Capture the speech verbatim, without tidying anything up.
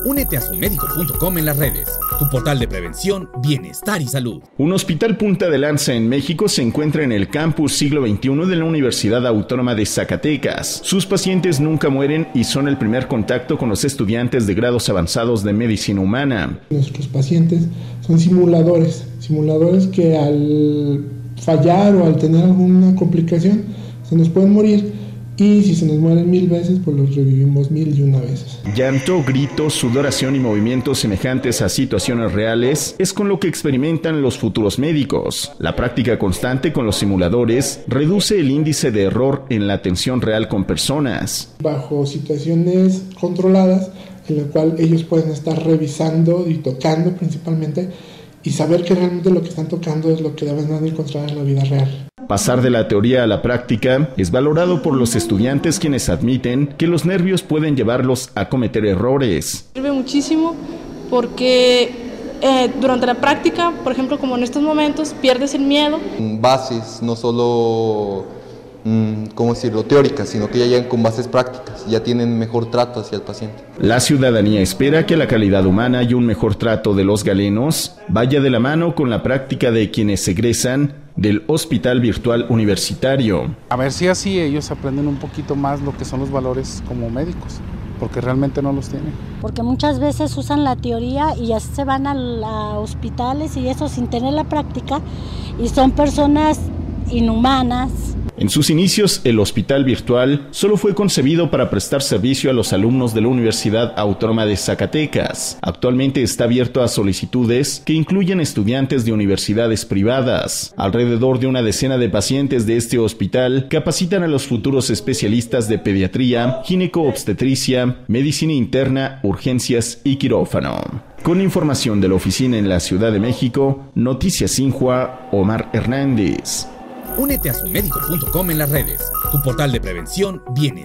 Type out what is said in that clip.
Únete a sumédico punto com en las redes, tu portal de prevención, bienestar y salud. Un hospital punta de lanza en México se encuentra en el campus siglo veintiuno de la Universidad Autónoma de Zacatecas. Sus pacientes nunca mueren y son el primer contacto con los estudiantes de grados avanzados de medicina humana. Nuestros pacientes son simuladores, simuladores que al fallar o al tener alguna complicación se nos pueden morir. Y si se nos mueren mil veces, pues los revivimos mil y una veces. Llanto, gritos, sudoración y movimientos semejantes a situaciones reales es con lo que experimentan los futuros médicos. La práctica constante con los simuladores reduce el índice de error en la atención real con personas. Bajo situaciones controladas, en la cual ellos pueden estar revisando y tocando principalmente, y saber que realmente lo que están tocando es lo que deben de encontrar en la vida real. Pasar de la teoría a la práctica es valorado por los estudiantes, quienes admiten que los nervios pueden llevarlos a cometer errores. Sirve muchísimo porque eh, durante la práctica, por ejemplo, como en estos momentos, pierdes el miedo. Bases, no solo, mmm, ¿cómo decirlo?, teóricas, sino que ya llegan con bases prácticas, ya tienen mejor trato hacia el paciente. La ciudadanía espera que la calidad humana y un mejor trato de los galenos vaya de la mano con la práctica de quienes egresan del Hospital Virtual Universitario. A ver si así ellos aprenden un poquito más lo que son los valores como médicos, porque realmente no los tienen. Porque muchas veces usan la teoría y ya se van a, a hospitales y eso sin tener la práctica, y son personas inhumanas. En sus inicios, el Hospital Virtual solo fue concebido para prestar servicio a los alumnos de la Universidad Autónoma de Zacatecas. Actualmente está abierto a solicitudes que incluyen estudiantes de universidades privadas. Alrededor de una decena de pacientes de este hospital capacitan a los futuros especialistas de pediatría, gineco-obstetricia, medicina interna, urgencias y quirófano. Con información de la oficina en la Ciudad de México, Noticias Injua, Omar Hernández. Únete a sumédico punto com en las redes, tu portal de prevención, bienestar.